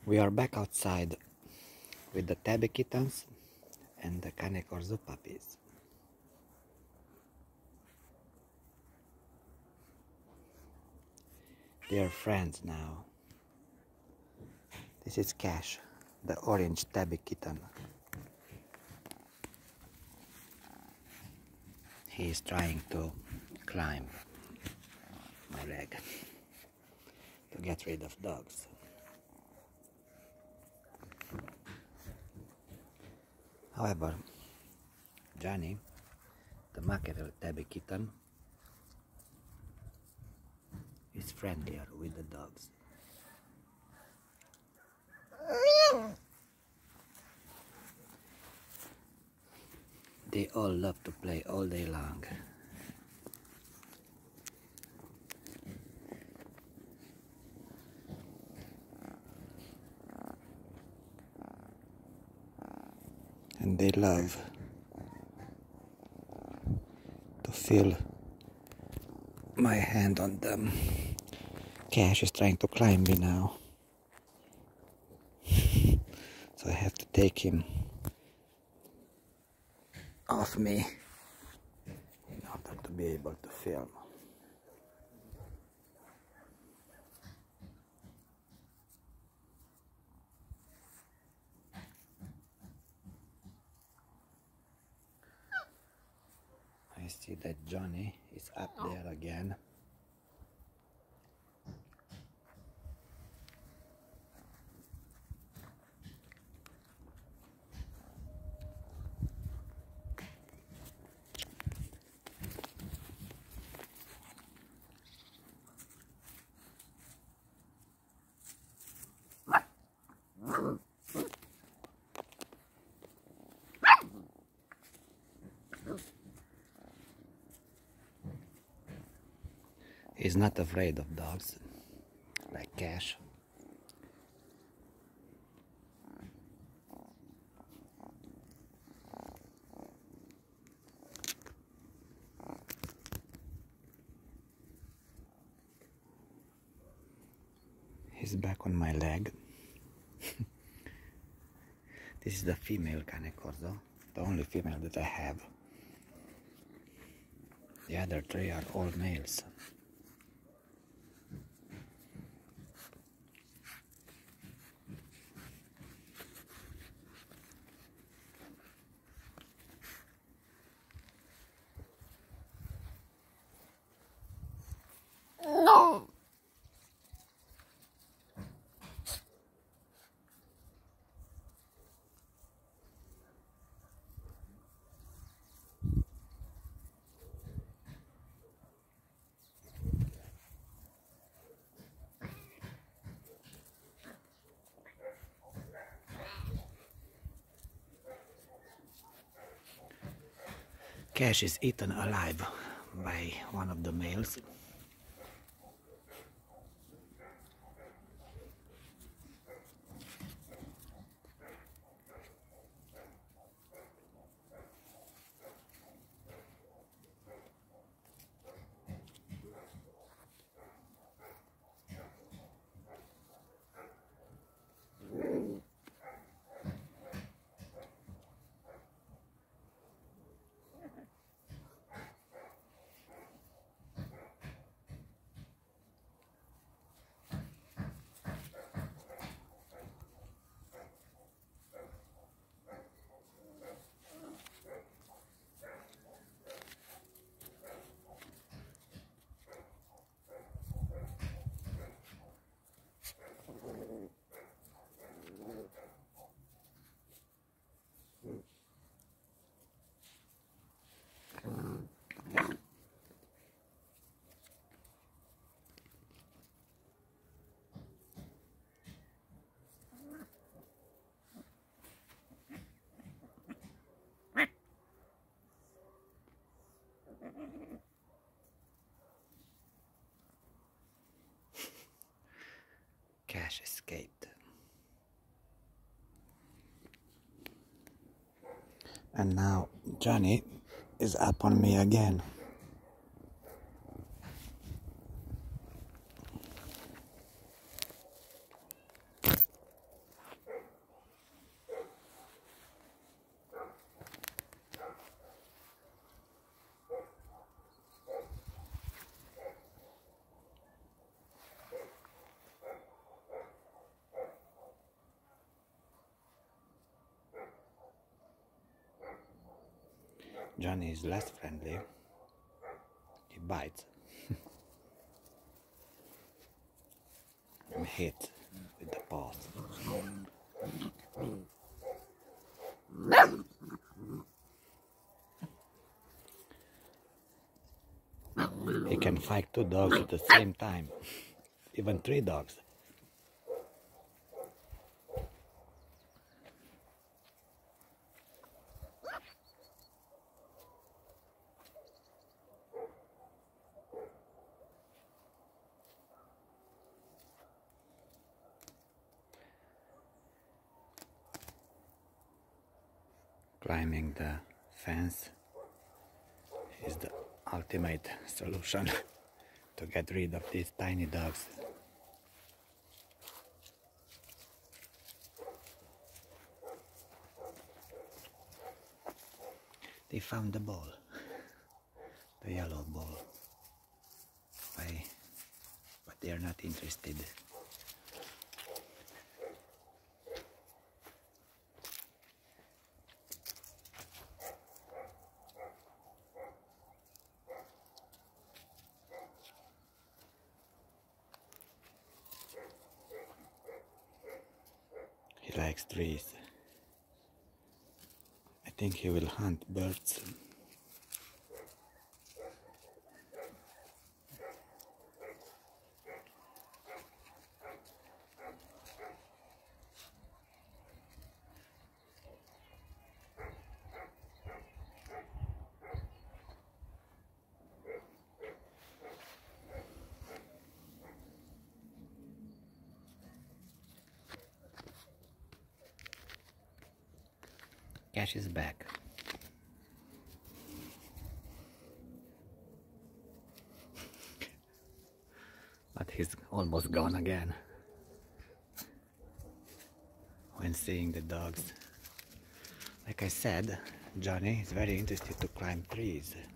We are back outside with the Tabby Kittens and the Cane Corso puppies. They are friends now. This is Cash, the orange Tabby Kitten. He is trying to climb my leg to get rid of dogs. However, Johnny, the Machiavelli Tabby Kitten, is friendlier with the dogs. They all love to play all day long. And they love to feel my hand on them. Cash is trying to climb me now. So I have to take him off me in order to be able to film. I see that Johnny is up there again. He's not afraid of dogs, like Cash. He's back on my leg. This is the female Cane Corso, the only female that I have. The other three are all males. No. Cash is eaten alive by one of the males. Cash escaped. And now Johnny is up on me again. Johnny is less friendly. He bites and hits with the paws. He can fight 2 dogs at the same time, even 3 dogs. Climbing the fence is the ultimate solution to get rid of these tiny dogs. They found the ball, the yellow ball, but they are not interested. He likes trees. I think he will hunt birds. Cash is back. But he's almost gone again when seeing the dogs. Like I said, Johnny is very interested to climb trees.